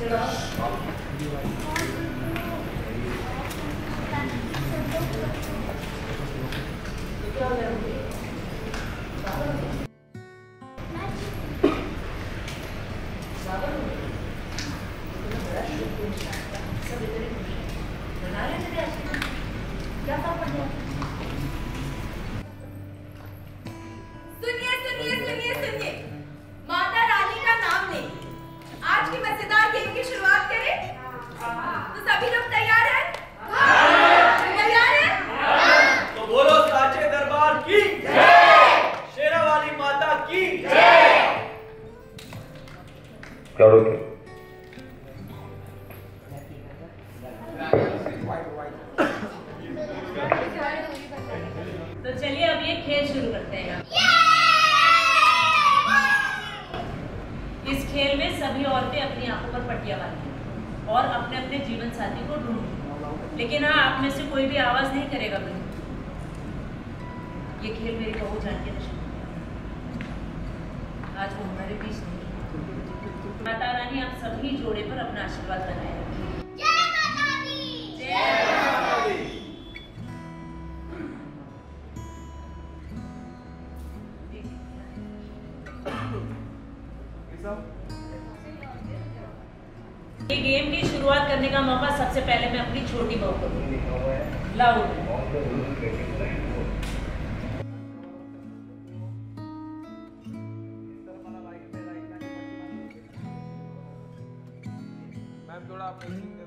तो चलिए अब ये खेल शुरू करते हैं। इस खेल में सभी औरतें अपनी आंखों पर पट्टियां बांधें और अपने अपने जीवन साथी को ढूंढें, लेकिन हाँ, आप में से कोई भी आवाज नहीं करेगा। ये खेल मेरी बहू जान के आज वो हमारे बीच नहीं। माता रानी आप सभी जोड़े पर अपना आशीर्वाद बनाए रखें। जय माता दी। जय माता दी। ये गेम की शुरुआत करने का मौका सबसे पहले मैं अपनी छोटी बहू को दूंगी। लाओ। थोड़ा